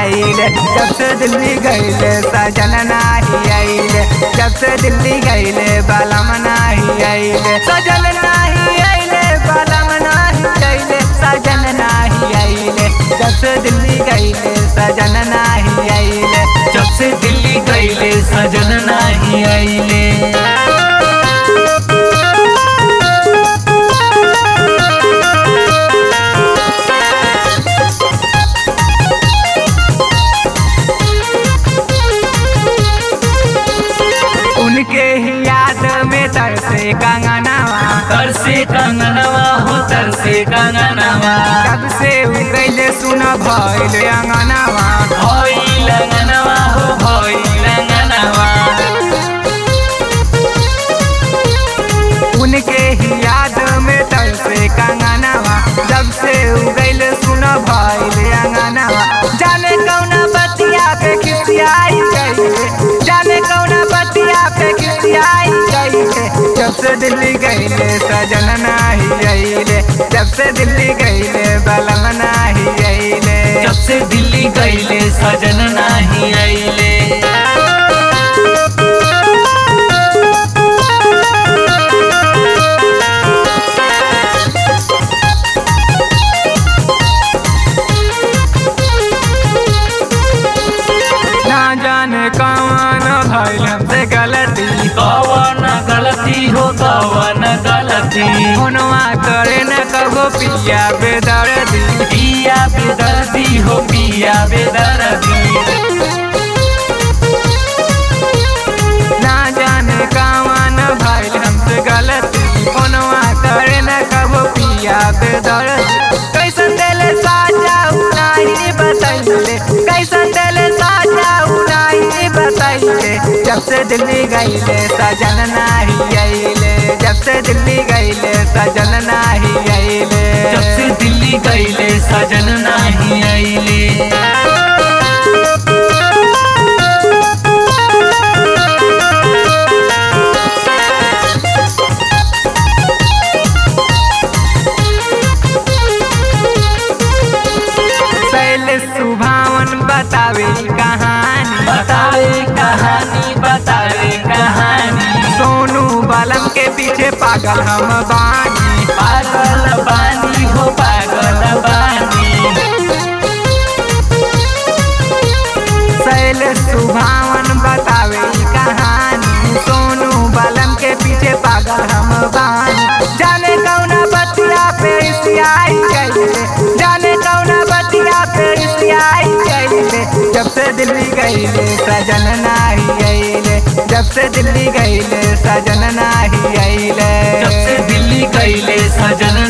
आइले, जब से दिल्ली गईले सजन नाही आइले, जब से दिल्ली गईले बलम नाही आइले, सजन नाही आइले, बलम नाही आइले, सजन नाही आइले, जब से दिल्ली गईले सजन नाही आइले, जब से दिल्ली गईले सजन नाही आइले। उनके ही याद में तरसे कंगनवा, तरसे कंगनवा हो तरसे कंगनवा, जब से उगैले सुन भइल अंगनवा, भइल अंगनवा हो भइल अंगनवा। उनके ही याद में तरसे कंगनवा, जब से उगैले सुन भइल अंगनवा, जाने कौना बतिया पे खिसियाई गईले, जाने कौना बतिया पे खिसियाई गईले, जब से दिल्ली गईले सजन नाही आइले, जब से दिल्ली गईले बलम नाही आइले, जब से दिल्ली गईले सजन नाही आइले। ना जाने कौन भइल हमसे गलती, कौन गलती हो कौन गलती, फोनवा करे न कबो पिया बेदर्दी, पिया बेदर्दी हो पिया बेदर्दी। ना जाने कौन भइल हमसे गलती, फोनवा करे न कबो पिया बेदर्दी, कैसन देले साजा उनाही बताइले, कैसन देले साजा उनाही बताइले, जब से दिल्ली गईले सजन नाही आइले, जब से दिल्ली गईले सजन नाही आइले, जब से दिल्ली गईले सजन नाही आइले। सुभावन बतावे कहानी, बतावे कहानी बतावे कहानी, सोनू बलम के पीछे पागल हम बानी, पागल बानी हो पागल बानी। शैल सुभावन बतावे कहानी, सोनू बलम के पीछे पागल हम बानी, जाने कौना बतिया पे सियाई गईले, जाने कौना बतिया पे सियाई गईले, जब से दिल्ली गईले सजन नाही आइले, जब से दिल्ली गईले सजन नाही आइले, जब से दिल्ली गईले सजन